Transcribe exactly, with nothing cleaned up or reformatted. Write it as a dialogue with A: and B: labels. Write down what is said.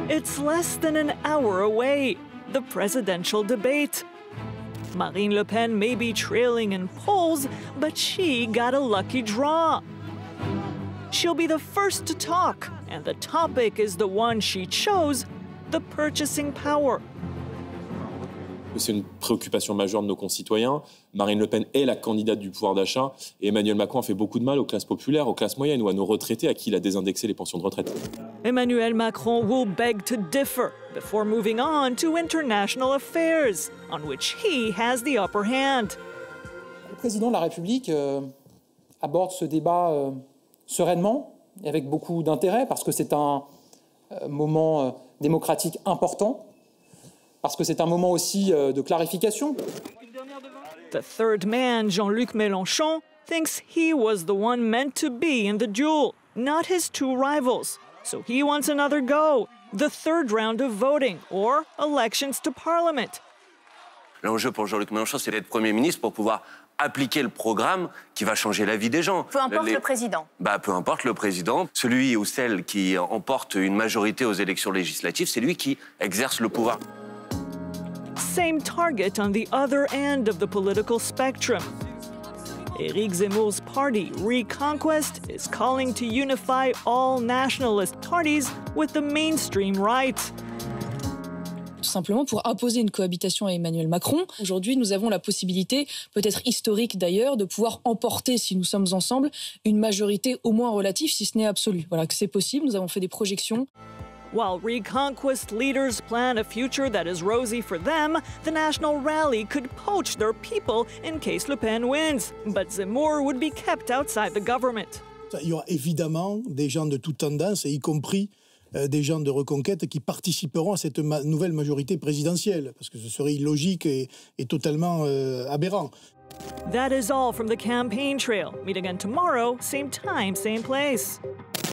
A: It's less than an hour away, the presidential debate. Marine Le Pen may be trailing in polls, but she got a lucky draw. She'll be the first to talk, and the topic is the one she chose, the purchasing power.
B: C'est une préoccupation majeure de nos concitoyens. Marine Le Pen est la candidate du pouvoir d'achat et Emmanuel Macron a fait beaucoup de mal aux classes populaires, aux classes moyennes ou à nos retraités à qui il a désindexé les pensions de retraite.
A: Emmanuel Macron will beg to differ before moving on to international affairs, on which he has the upper hand.
C: Le président de la République euh, aborde ce débat euh, sereinement et avec beaucoup d'intérêt parce que c'est un euh, moment euh, démocratique important. Parce que c'est un moment aussi euh, de clarification.
A: The third man, Jean-Luc Mélenchon, thinks he was the one meant to be in the duel, not his two rivals. So he wants another go, the third round of voting, or elections to parliament.
D: L'enjeu pour Jean-Luc Mélenchon, c'est d'être Premier ministre pour pouvoir appliquer le programme qui va changer la vie des gens.
E: Peu importe
D: Les...
E: le président.
D: Bah, peu importe le président. Celui ou celle qui emporte une majorité aux élections législatives, c'est lui qui exerce le pouvoir.
A: Same target on the other end of the political spectrum. Éric Zemmour's party, Reconquest, is calling to unify all nationalist parties with the mainstream right.
F: Tout simplement pour imposer une cohabitation à Emmanuel Macron. Aujourd'hui, nous avons la possibilité, peut-être historique d'ailleurs, de pouvoir emporter, si nous sommes ensemble, une majorité au moins relative, si ce n'est absolue. Voilà, que c'est possible, nous avons fait des projections.
A: While Reconquest leaders plan a future that is rosy for them, the National Rally could poach their people in case Le Pen wins. But Zemmour would be kept outside the government.
G: Il y aura évidemment des gens de toute tendance, y compris euh, des gens de Reconquête, qui participeront à cette ma nouvelle majorité présidentielle, parce que ce serait illogique et, et totalement euh, aberrant.
A: That is all from the campaign trail. Meet again tomorrow, same time, same place.